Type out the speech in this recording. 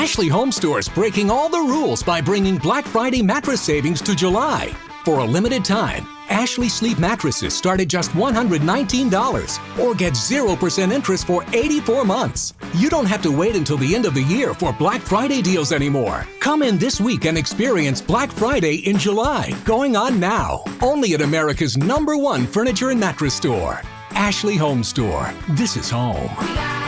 Ashley Home Store is breaking all the rules by bringing Black Friday mattress savings to July. For a limited time, Ashley Sleep mattresses start at just $119 or get 0% interest for 84 months. You don't have to wait until the end of the year for Black Friday deals anymore. Come in this week and experience Black Friday in July, going on now. Only at America's #1 furniture and mattress store. Ashley Home Store. This is home.